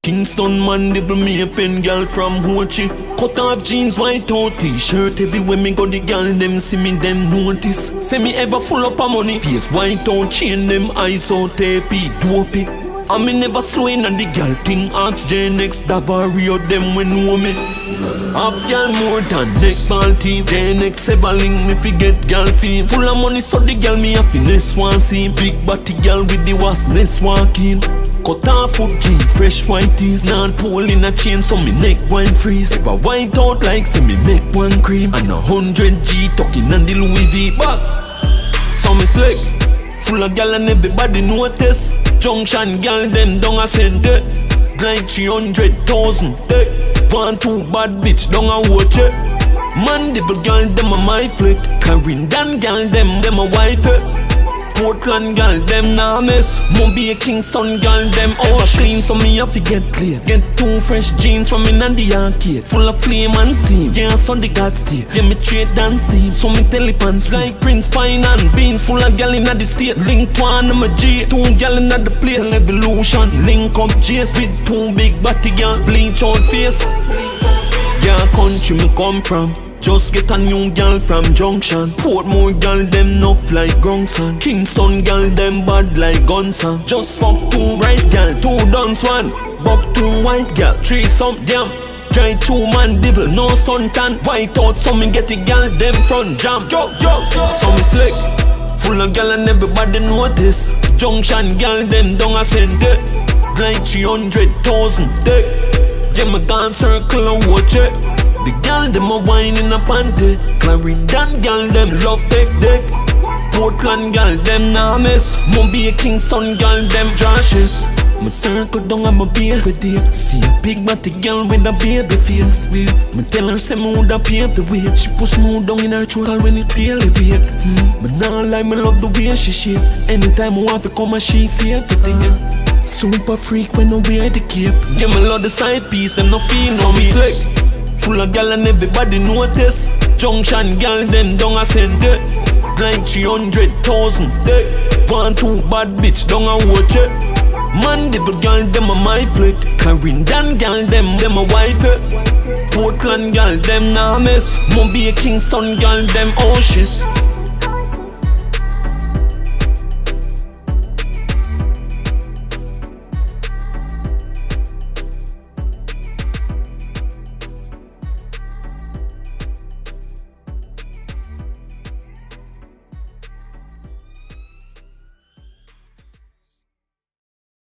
Kingston man, devil me a pen girl from Hochi. Cut off jeans, white out t-shirt. Everywhere me go, the girl them see me, them notice. Say me ever full up of money. Face white out, chain them eyes out, tapey, dopey. And me never slow in on the girl thing. Ask J-Nex, Davario, them when know me. Half girl more than neck ball team. J-Nex ever link me fi get girl fee. Full of money so the girl me a finesse one see. Big body girl with the wasness walking. Cut off foot jeans, fresh white tees. Non pull in a chain so me neck wine freeze. If I white out like say me make one cream. And 100G tucking on the Louis V back. So me slick, full of girl and everybody notice. Junction girl them down a center. Like 300,000 1, 2 bad bitch down a watch it. Man devil girl them a my flick. Clarendon girl them a wife it. Portland girl them nah miss. Mobile Kingston girl them all clean. So me have to get clear. Get 2 fresh jeans from in the arcade. Full of flame and steam. Yeah, so the God stay. Yeah, me trade and see. So me telepants like Prince Pine and Beans. Full of girl in the state. Link one on my G. 2 girl in the place. Evolution. Link up chase with 2 big body girl. Bleach out face. Yeah, country me come from. Just get a new girl from Junction. Portmore girl them nuff like Grongson. Kingston girl them bad like Gunson. Just fuck 2 right girl, 2 dance one. Buck 2 white girl, 3 some damn. Try 2 man devil, no suntan. White out so me get the girl them front jam. Yo, so me slick. Full of girl and everybody notice. Junction girl them down a center. Like 300,000 yeah, me gone circle and watch it. The girl them a wine in a panty. Clarendon girl them love take dick. Portland girl them nah miss. Mobile Kingston girl them trash it. Me circle down and my baby dear. See a big body girl with a baby face. Me tell her say me woulda pave the way. She push me down in her throat when it barely bake. But now like me love the way she shape. Anytime I want to come and she see everything. Super freak when I wear the cape. Yeah, me love the side piece, them no feel no me slick. Full of gal and everybody notice. Junction gal them down a center. Like 300,000 1, 2 bad bitch down a watch it. Man devil gal them a my flick. Clarendon gal them a wife it. Portland gal them nah miss. Mobile Kingston gal them oh shit.